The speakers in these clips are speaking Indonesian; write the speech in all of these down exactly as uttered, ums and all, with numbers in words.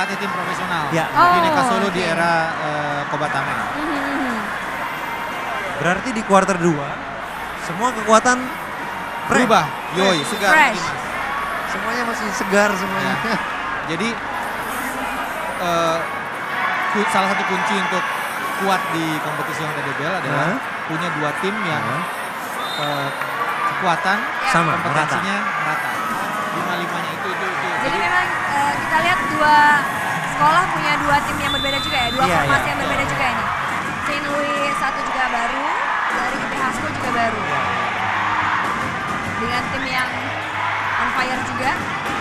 melatih tim profesional Ya. di Oh, Neka Solo di oke. era uh, Kobatame. Mhm. Berarti di kuarter dua semua kekuatan fresh. Berubah, yoi, segar. Fresh. Dimas. Semuanya masih segar semuanya. Ya. Jadi uh, ku- salah satu kunci untuk kuat di kompetisi Honda D B L adalah Hah? punya dua tim yang Hah? uh, kekuatan Sama, kompetensinya merata. Lima-limanya itu itu itu. Jadi memang eh, kita lihat dua sekolah punya dua tim yang berbeda juga ya, dua Iya, formasi iya. yang berbeda juga ini. Saint Louis satu juga baru, dari I P H School juga baru. Dengan tim yang on fire juga.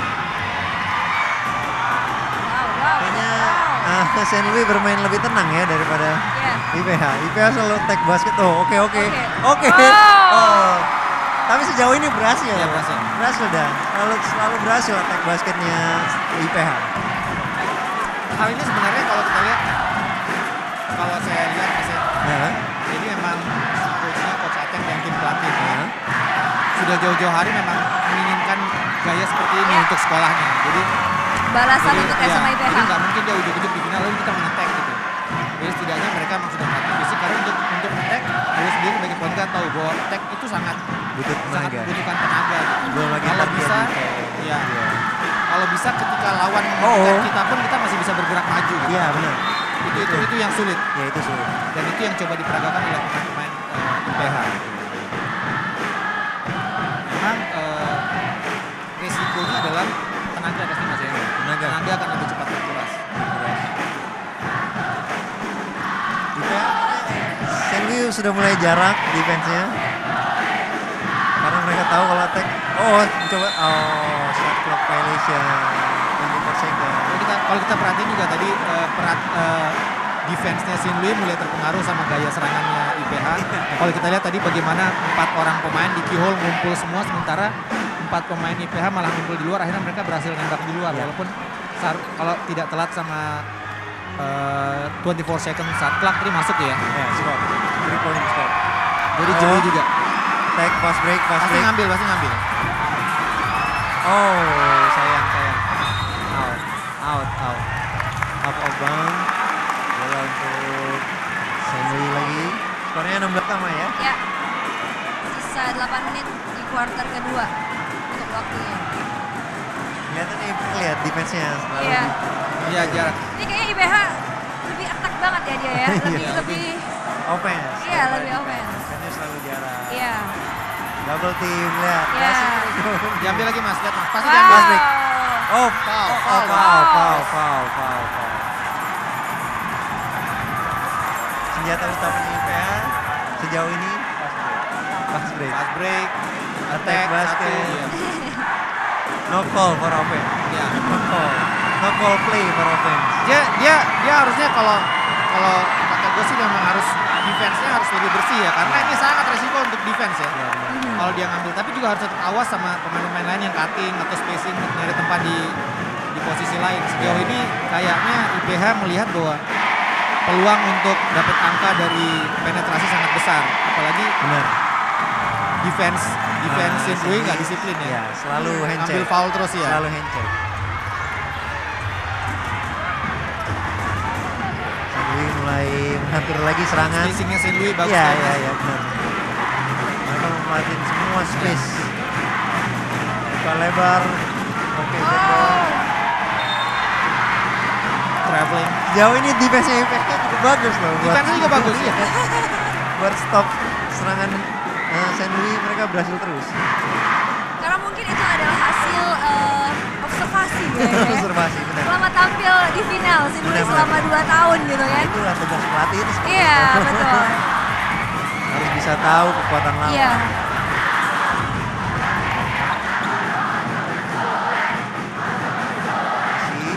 Wow, wow, Kayaknya wow. ah, Saint Louis bermain lebih tenang ya daripada Iya. I P H. I P H selalu tag basket. Oh, oke oke. Oke. Oke. Wow. Oh. Tapi sejauh ini berhasil. Iya, berhasil. Berhasil dah. Selalu selalu berhasil tag basketnya I P H. Hal ini sebenarnya kalau kita lihat, kalau saya lihat saya, Nah, jadi memang si coachnya, coach Ateng dan tim pelatihnya nah. sudah jauh-jauh hari memang menginginkan gaya seperti ini Ya. untuk sekolahnya. Jadi Balasan jadi, untuk ya, S M A I P H. jadi nggak mungkin dia ujuk-ujuk di final lalu kita men-attack gitu. Jadi setidaknya mereka memang sudah melatih fisik karena untuk untuk attack, dia sendiri sebagai point guard tahu bahwa attack itu sangat Butuh sangat tenaga. membutuhkan tenaga. Gitu. Belum lagi Kalau target bisa, di kayak- ya. Iya. Kalau bisa ketika lawan Oh. mengejar kita pun kita masih bisa bergerak maju. Gitu. Iya benar. Itu itu itu yang sulit Ya itu sulit. dan itu yang coba diperagakan oleh pemain-pemain uh, I P H. Memang uh, resikonya adalah tenaga pasti mas ya. Tenaga. Tenaga akan lebih cepat terkuras. I P H Saint Louis sudah mulai jarak defense-nya. Karena mereka tahu kalau attack. Oh, coba oh shot clock violation. twenty per second. Kalau kita kalau kita perhatiin juga tadi uh, perat uh, defense-nya Saint Louis mulai terpengaruh sama gaya serangannya I P H. Kalau kita lihat tadi bagaimana empat orang pemain di keyhole ngumpul semua sementara empat pemain I P H malah ngumpul di luar, akhirnya mereka berhasil nembak di luar Ya. walaupun sar- kalau tidak telat sama uh, twenty-four second shot clock tadi masuk ya. Ya, stop. Three point stop. Jadi Oh. jeli juga. Take fast break, fast Pasti break. ngambil, pasti ngambil. Oh, sayang, sayang. Out, out, out. Up of bound. Bola untuk Saint Louis lagi. Skornya enam belas sama ya. Ya. Sisa delapan menit di kuarter kedua untuk waktunya. Kelihatan nih, lihat defense-nya selalu. Iya. Iya jarak. Ini kayaknya I P H lebih attack banget ya dia ya. Lebih Iya, lebih Offense. Iya, lebih offense. Defense-nya selalu jarak. iya. Double team, lihat. Iya. Berhasil. Diambil lagi mas, lihat mas. Pasti Wow. diambil. break. Oh, Foul, oh, foul, foul, foul, foul, foul, foul. Senjata utamanya I P H sejauh ini fast break. Fast break, Attack attack, basket. satu. Iya. No call for offense. Ya. No call. No call play for offense. Dia dia dia harusnya kalau kalau kata gue sih memang harus defense-nya harus lebih bersih ya karena ini sangat resiko untuk defense ya. Ya, benar. Kalau dia ngambil tapi juga harus tetap awas sama pemain-pemain lain yang cutting atau spacing untuk nyari tempat di di posisi lain. Sejauh ini kayaknya I P H melihat bahwa peluang untuk dapat angka dari penetrasi sangat besar apalagi Benar. defense defense Ah, Saint Louis Saint nggak Louis, disiplin ya. ya, selalu hand Ambil check. foul terus ya. Selalu hand check. Saint Louis mulai mengatur lagi serangan. Spacingnya Saint Louis bagus Iya, banget. iya, iya, benar. Mereka memanfaatin semua space. Buka lebar. Oke, Oh. betul. Traveling. Sejauh ini defense-nya I P H cukup bagus loh. buat- Defense juga bagus ya. Buat stop serangan eh, Saint Louis mereka berhasil terus. Karena mungkin itu adalah hasil eh, observasi ya. ya. Observasi, benar. Selama tampil di final Saint Louis Benar, selama dua tahun gitu kan. Itulah tugas pelatih itu seperti Iya, itu. betul. Harus bisa tahu kekuatan lawan. Iya. Si.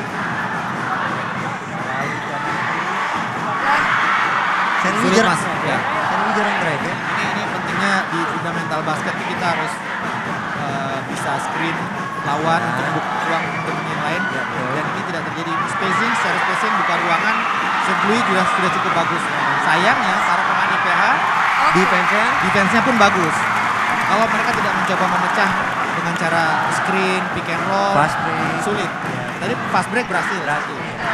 Lalu jadi Oke. Saint Louis Sulit jarang, mas. Ya. Saint Louis jarang drive ya. Ini ini pentingnya di fundamental basket itu kita harus uh, bisa screen lawan untuk membuka ruang untuk yang lain Ya, betul. dan ini tidak terjadi spacing secara spacing buka ruangan Saint Louis juga sudah cukup bagus. Sayangnya para pemain I P H Oke. Defense-nya defense-nya pun bagus. Kalau mereka tidak mencoba memecah dengan cara screen, pick and roll, fast break. sulit. Ya. Tadi fast break berhasil. Berhasil. Betul.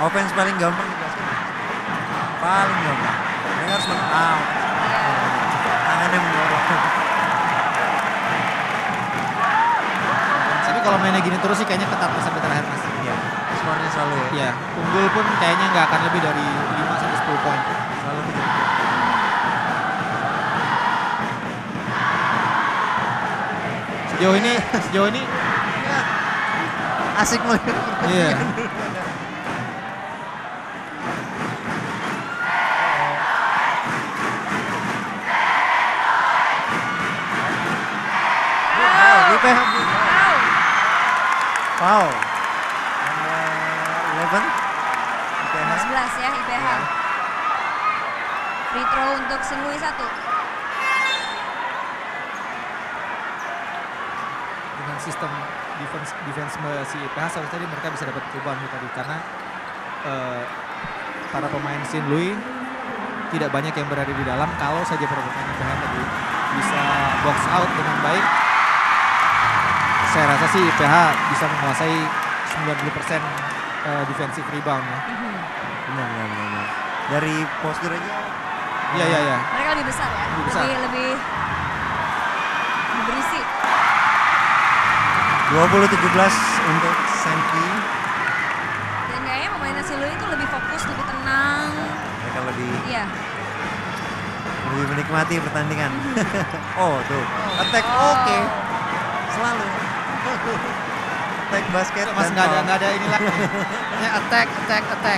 Offense paling gampang di basket. Paling gampang. Mereka harus men ah, tangannya mendorong. Tapi kalau mainnya gini terus sih kayaknya ketat sampai terakhir Mas. Iya. Skornya selalu ya. Iya, unggul pun kayaknya nggak akan lebih dari lima sampai sepuluh poin. Selalu begitu. Sejauh ini, sejauh ini, Asik melihat. iya. Wow, I P H. Wow. Wow. Nomor eleven. I P H. Nomor sebelas ya I P H. Iya. Free throw untuk Saint Louis satu. Dengan sistem defense defense si I P H seharusnya tadi mereka bisa dapat rebound tadi karena eh, para pemain Saint Louis tidak banyak yang berada di dalam. Kalau saja para pemain I P H tadi bisa box out dengan baik, saya rasa sih I P H bisa menguasai sembilan puluh persen eh, defensive rebound ya. Benar, benar, benar. Dari postur aja. Iya, iya, iya. Mereka lebih besar ya. Lebih besar. Lebih lebih lebih berisi. dua puluh tujuh belas untuk Sankey. Dan kayaknya pemain Saint Louis itu lebih fokus, lebih tenang. Mereka lebih Iya. lebih menikmati pertandingan. Oh, tuh. Attack oke. Selalu. Attack basket Mas dan nggak ada foul. nggak ada ini lagi. Ini attack, attack, attack.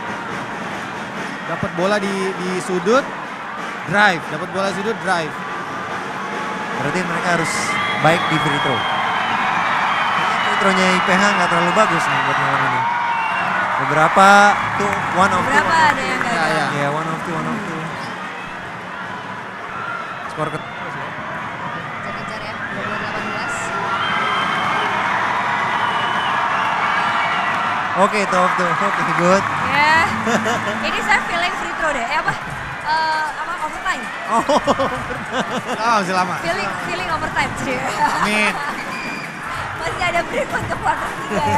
Dapat bola di di sudut, drive. Dapat bola di sudut, drive. Berarti mereka harus baik di free throw. Kayaknya free throw-nya I P H nggak terlalu bagus nih buat malam ini. Beberapa tuh one of two. Berapa one of ada two. yang Ya, gagal? ya. Ya, one of two, one of two. Skor ke Kejar-kejar ya. dua puluh delapan belas. Oke, top tuh. Oke, good. Ya. Ini saya feeling free throw deh. Eh apa? Eh apa overtime? Oh, Oh, masih lama. Feeling feeling overtime sih. Amin. Masih ada break untuk quarter tiga ya.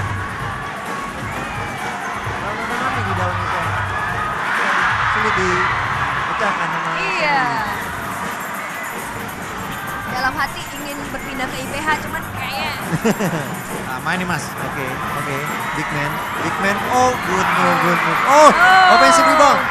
lama-lama di dalam itu. Sulit dipecahkan sama Iya. Dalam hati ingin berpindah ke I P H cuman kayaknya Lama ini Mas. Oke, oke. Big man, big man. Oh, good move, good move. Oh, offensive rebound.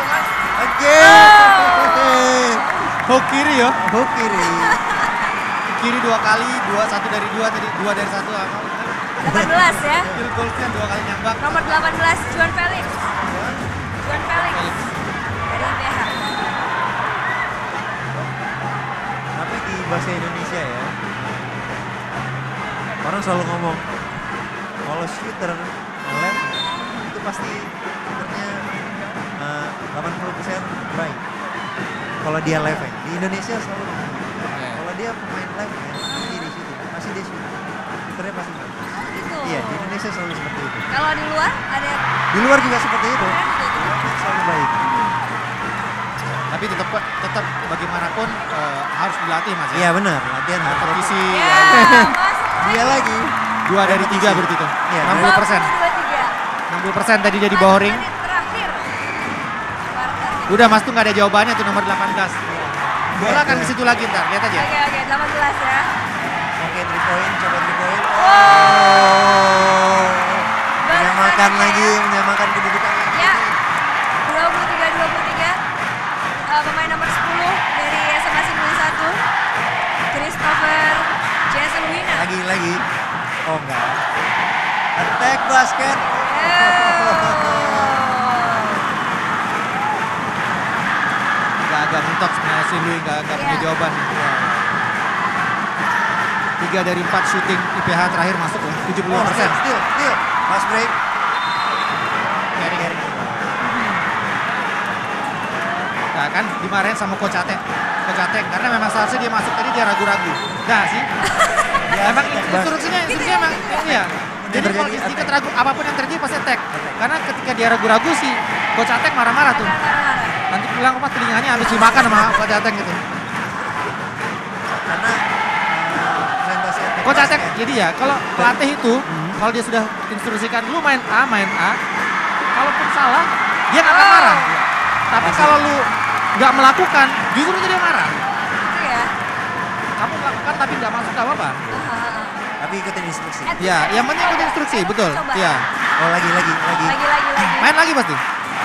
Again. Hook kiri ya. Hook kiri. Kiri dua kali, dua satu dari dua tadi, dua dari satu. Apa? delapan belas ya. Field goal-nya dua kali nyambak. Nomor delapan belas Juan Felix. Juan Felix Felix. dari I P H. Tapi di bahasa Indonesia ya, orang selalu ngomong kalau shooter left itu pasti shooternya uh, delapan puluh persen right. Kalau dia left ya. Di Indonesia selalu ngomong, kalau dia pemain left ya, pasti di situ, pasti dia shoot. Shooternya pasti bagus. Oh gitu. Iya, di Indonesia selalu seperti itu. Kalau di luar ada Di luar juga seperti itu. keren gitu. Offense selalu baik. Tapi tetap tetap bagaimanapun eh, harus dilatih Mas ya. Iya benar, latihan harus Kompetisi Ya, masuk Dia lagi. dua dari tiga berarti itu. Iya. enam puluh persen. dua puluh tiga. enam puluh persen tadi dia di bawah ring. Menit terakhir. Quarter kedua. Udah Mas tuh nggak ada jawabannya tuh nomor delapan belas. Bola kan ke situ lagi ntar, lihat aja. Oke oke delapan belas ya. Oke, three point, coba three point. Wow. Oh. Menyamakan Bersama lagi, ya. menyamakan kedudukan lagi. Ya. dua puluh tiga dua puluh tiga. Eh, pemain nomor sepuluh dari S M A Saint Louis satu. Christopher Jason Wiener. Lagi lagi. Oh enggak. Attack basket. Agak agak mentok sebenarnya si Louis nggak nggak punya Iya. jawaban. Tiga dari empat shooting I P H terakhir masuk loh, tujuh puluh Oh, persen. still, still. Fast break. Carry, carry. Nah kan dimarahin sama Coach Ateng. Coach Ateng karena memang seharusnya dia masuk tadi dia ragu-ragu. Nah sih. Ya, Emang attack instruksinya instruksinya emang iya. Jadi terjadi kalau attack. sedikit ragu apapun yang terjadi pasti attack. Karena ketika dia ragu-ragu sih Coach Ateng marah-marah tuh. Marah-marah. Nanti bilang apa telinganya habis dimakan sama Coach Ateng gitu. Karena uh, orientasi attack Coach Ateng basket. jadi ya kalau pelatih itu kalau dia sudah instruksikan lu main A, main A, salah, dia nggak akan Oh. marah. Tapi Pasti. kalau lu nggak melakukan, justru dia marah. Itu ya. Kamu melakukan tapi nggak masuk nggak apa-apa. Hahaha. Tapi ikutin instruksi. At least Ya, ada yang penting coba. ikut instruksi, betul. Coba. Iya. Oh lagi lagi lagi. Lagi lagi lagi. Main lagi pasti.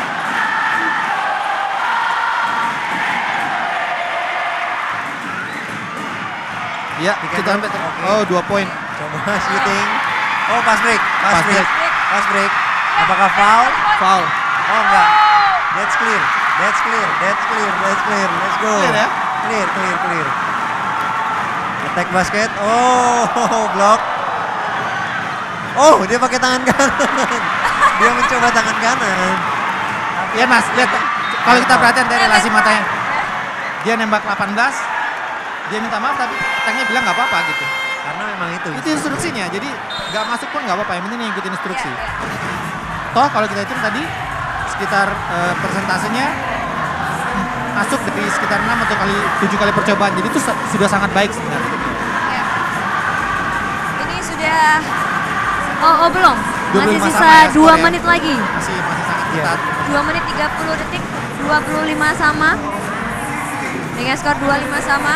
Ya, Pick and kita roll. sampai ter- Oke. oh dua poin. Coba shooting. Oh pas break, pas, Pas break. break. Pas break. Apakah foul? Foul. Oh enggak. That's clear. That's clear. That's clear. That's clear. Let's go. Clear ya? Clear, clear, clear. Attack basket. Oh, block. Oh, dia pakai tangan kanan. Dia mencoba tangan kanan. Ya Mas, lihat kalau kita perhatian dari relasi matanya. Ya. Dia nembak delapan belas, dia minta maaf tapi tangnya bilang nggak apa-apa gitu. Karena memang itu. Itu instruksinya, jadi nggak masuk pun nggak apa-apa, yang penting ngikutin instruksi. Ya, ya. Toh kalau kita hitung tadi sekitar eh, persentasenya masuk dari sekitar enam atau kali tujuh kali percobaan, jadi itu sa- sudah sangat baik sebenarnya. Ya. Ini sudah Oh, oh belum. dua puluh Masih lima sisa sama ya dua skornya. menit lagi. Masih masih sangat Iya. ketat. dua menit tiga puluh detik, dua puluh lima sama. Dengan skor dua puluh lima sama.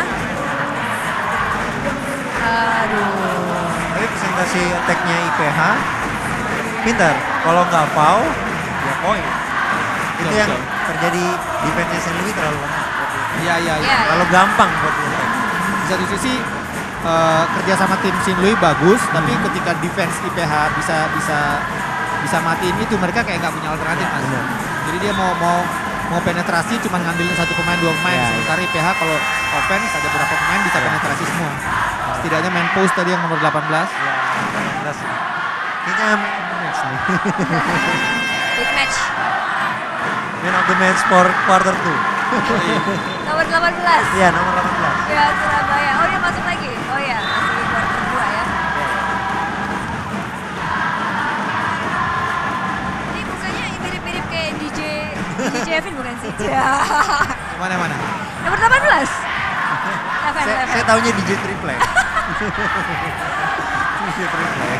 Aduh. Tapi presentasi attack-nya I P H pintar. Kalau nggak foul, ya poin. Itu Betul, yang betul. terjadi defense Saint Louis terlalu lemah. Iya iya iya. Ya. Terlalu gampang buat di attack. Di satu sisi eh, kerja sama tim Saint Louis bagus, tapi ketika defense I P H bisa bisa bisa matiin itu, mereka kayak nggak punya alternatif Mas. Benar. Jadi dia mau mau mau penetrasi cuma ngambilin satu pemain dua pemain, Ya, sementara I P H kalau offense ada beberapa pemain bisa Ya. penetrasi semua. Setidaknya main post tadi yang nomor delapan belas. Ya, jelas. Kayaknya match nih. Big match. Man of the match for quarter two. Nomor delapan belas. Iya, nomor delapan belas. Ya Surabaya. Oh dia masuk lagi. Oh ya masih di quarter dua ya. Ini mukanya mirip-mirip kayak D J D J Evin bukan sih? Ya. Mana mana? Nomor delapan belas. Evan, Saya, Evan. saya taunya D J Triple. D J Triple.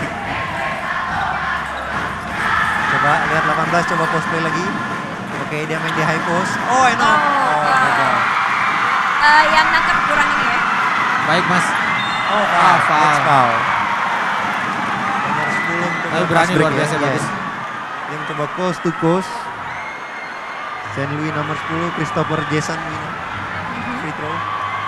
Coba lihat delapan belas, coba post play lagi. Oke, dia main di high post. Oh, enak. Oh, Oh, ya. gagal. Eh, yang nangkep kurang ini ya. Baik Mas. Oh, Ah, foul. foul. That's foul. Nomor sepuluh mencoba Tapi berani fast break luar ya. biasa, Yes. bagus. Dia mencoba coast to coast. Saint Louis nomor sepuluh, Christopher Jason Wina. Free throw.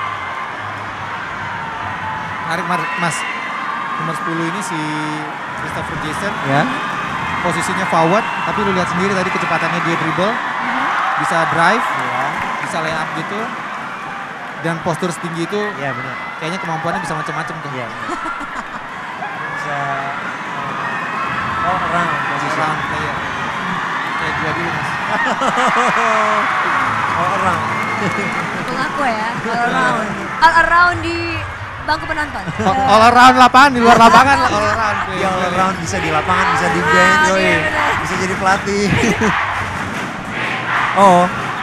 Menarik Mar- Mas. Nomor sepuluh ini si Christopher Jason. Ya. Posisinya forward, tapi lu lihat sendiri tadi kecepatannya dia dribble, bisa drive, Ya. bisa lay up gitu. Dan postur setinggi itu Ya, benar. kayaknya kemampuannya bisa macam-macam tuh. Iya. benar. Dia bisa uh, all around All position. around player. Kayak gua dulu Mas. All around. Untung aku ya. All around. All around di bangku penonton. All, all around lapangan, di luar lapangan all around. Dia all around, bisa di lapangan, bisa di Ah, bench, yoi. iya, benar. Bisa jadi pelatih. Oh,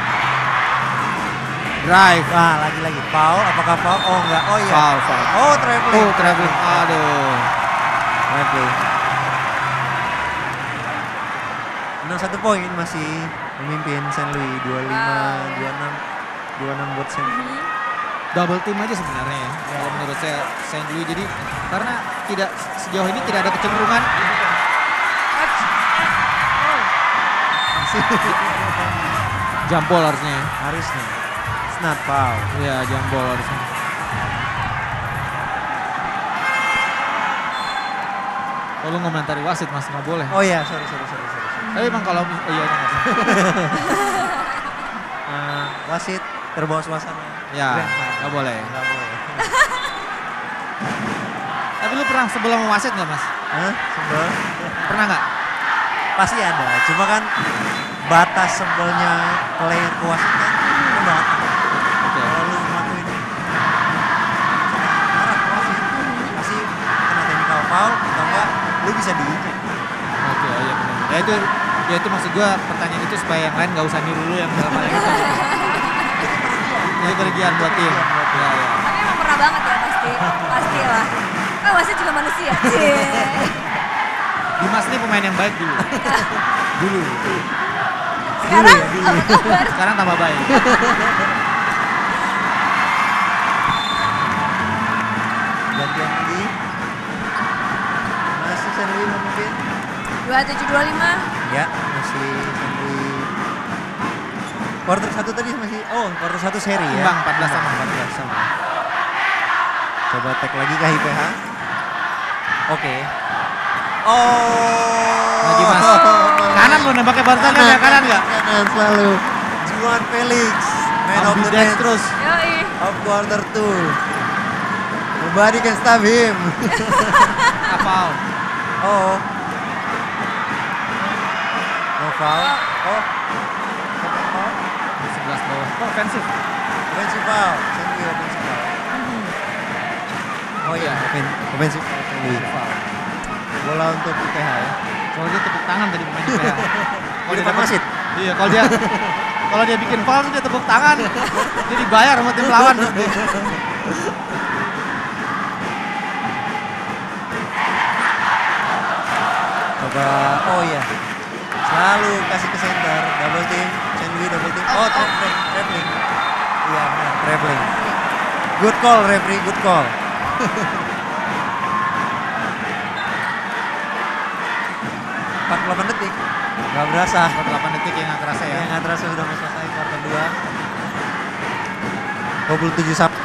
Drive. wah lagi-lagi foul, apakah foul? Oh enggak, oh iya. Foul, foul. Oh, traveling. Oh, traveling. Aduh. Traveling. Menang satu poin, masih memimpin Saint Louis dua puluh lima, dua puluh enam, dua puluh enam buat Saint Louis. Double team aja sebenarnya ya. Kalau menurut saya Saint Louis, jadi karena tidak sejauh ini tidak ada kecenderungan jambol harusnya ya. Harusnya. It's not foul. Iya, jambol harusnya. Oh, lu ngomentari wasit Mas, nggak boleh. Oh iya, sorry, sorry, sorry, sorry. sorry. Tapi emang kalau oh, iya nggak usah. Eh, wasit terbawa suasana. Ya, Grand final. nggak boleh. Nggak boleh. Tapi lu pernah sebelum wasit nggak Mas? Hah? Sebel? Pernah nggak? Pasti ada. Cuma kan batas sebelnya player ke wasit kan rendah. Oke. Kalau lu ngelakuin arah ke wasit, pasti kena technical foul atau enggak lu bisa diinjek. Oke, oh iya benar. Ya itu ya itu maksud gua pertanyaan itu supaya yang lain nggak usah niru lu yang dalam hal itu. Ini kerugian buat tim. Ya, ya. Tapi emang pernah banget ya pasti. Pastilah. Oh wasit juga manusia. Cie. Dimas ini pemain yang baik dulu. Dulu. Sekarang Dulu ya, apa kabar? Sekarang tambah baik. Gantian lagi. Masih Saint Louis mungkin. dua puluh tujuh dua puluh lima. Ya, masih Saint Louis. Quarter satu tadi masih, oh quarter satu seri ya. Imbang, empat belas sama. empat belas sama. Coba tag lagi ke I P H. Oke. Oh. Lagi Mas. Kanan lo nembaknya barusan kan ya, kanan nggak? Kanan selalu. Juan Felix, man of the match Terus. Yoi. of quarter two. Nobody can stop him. Apa? Oh. No foul. Oh. Second foul. sebelas bawah. Oh, offensif. Offensive foul. Saint Louis offensive foul. Oh iya, offen- offensive foul. Saint Louis. Bola untuk I P H ya. Kalau dia tepuk tangan tadi pemain I P H. Kalau Di dia depan dapat- wasit. Iya, kalau dia kalau dia bikin foul tuh dia tepuk tangan. Dia dibayar sama tim lawan. Coba, oh iya. Selalu kasih ke center, double team, Saint Louis double team. Oh, tra tra- traveling. Iya benar, traveling. Good call, referee, good call. empat puluh delapan detik. Gak berasa. delapan detik yang nggak kerasa ya. Ya, nggak terasa sudah mau selesai kuarter dua. dua puluh tujuh satu.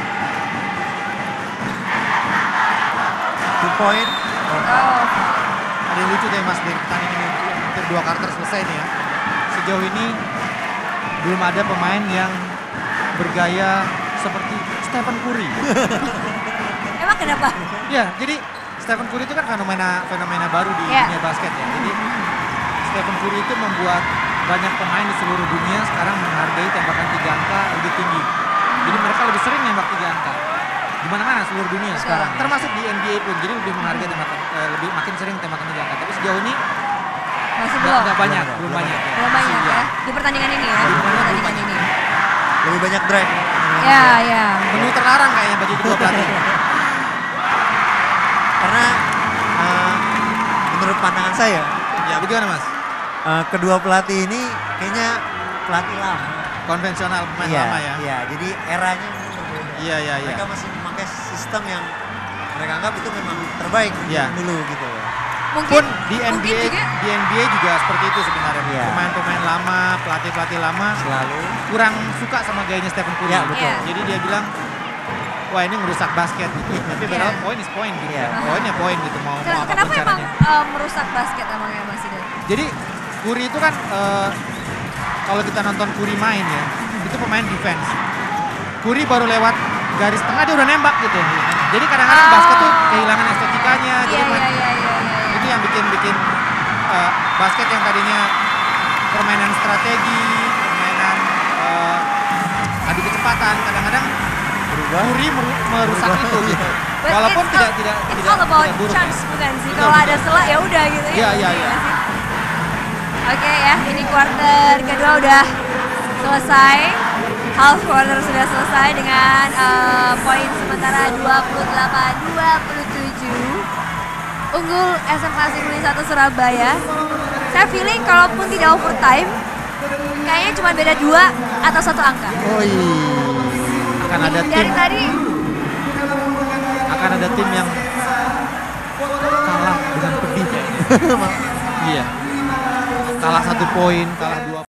Two point. Oh. Oh. Ada yang lucu deh Mas, di pertandingan ini hampir dua quarter selesai nih ya. Sejauh ini belum ada pemain yang bergaya seperti Stephen Curry. Emang kenapa? Ya, jadi Stephen Curry itu kan fenomena fenomena baru di Ya. dunia basket ya. Jadi Stephen Curry itu membuat banyak pemain di seluruh dunia sekarang menghargai tembakan tiga angka lebih tinggi. Jadi mereka lebih sering nembak tiga angka. Di mana-mana seluruh dunia Betul. sekarang, termasuk di N B A pun. Jadi lebih menghargai tembakan eh, lebih makin sering tembakan tiga angka. Tapi sejauh ini Masih nggak belum. nggak banyak, Belum, belum belum banyak. ya. Belum banyak Masih, ya. Di pertandingan ini ya. Di pertandingan ini. Lebih banyak drive. Ya, ya. Menu terlarang kayaknya bagi kedua pelatih. Karena eh, menurut pandangan saya, Ya, bagaimana Mas? eh, kedua pelatih ini kayaknya pelatih lama. Konvensional pemain Iya, lama ya. Iya, jadi eranya mungkin berbeda. Iya, iya, iya. Mereka masih memakai sistem yang mereka anggap itu memang terbaik Iya. yang dulu gitu. Mungkin Pun di N B A mungkin juga di N B A juga seperti itu sebenarnya. Iya. Pemain-pemain lama, pelatih-pelatih lama Selalu. kurang suka sama gayanya Stephen Curry. Iya, betul. Iya. Jadi dia bilang, wah ini ngerusak basket gitu. Tapi Iya. padahal poin is poin gitu. Iya. Poin ya poin gitu. Mau, mau Ken- apapun kenapa emang caranya. eh, merusak basket emangnya Mas Idan? Jadi Curry itu kan eh, kalau kita nonton Curry main ya, itu pemain defense. Curry baru lewat garis tengah dia udah nembak gitu. Jadi kadang-kadang Oh. basket tuh kehilangan estetikanya. Iya, Jadi iya, main- iya, iya, iya. itu yang bikin bikin eh, basket yang tadinya permainan strategi, permainan eh, adu kecepatan, kadang-kadang Berubah. Curry meru- merusak Berubah. itu gitu. But Walaupun it's tidak all- tidak it's tidak all about tidak buruk. chance bukan sih? Betul, Kalau betul. ada selah ya udah gitu ya. Iya, iya, iya. nggak sih? Oke ya, ini quarter kedua udah selesai. Half quarter sudah selesai dengan eh, poin sementara dua puluh delapan dua puluh tujuh. Unggul S M A Negeri satu Surabaya. Saya feeling kalaupun tidak overtime, kayaknya cuma beda dua atau satu angka. Oh iya. Akan ada tim Dari tadi akan ada tim yang kalah dengan pedih kayaknya. Iya. Kalah satu poin, kalah dua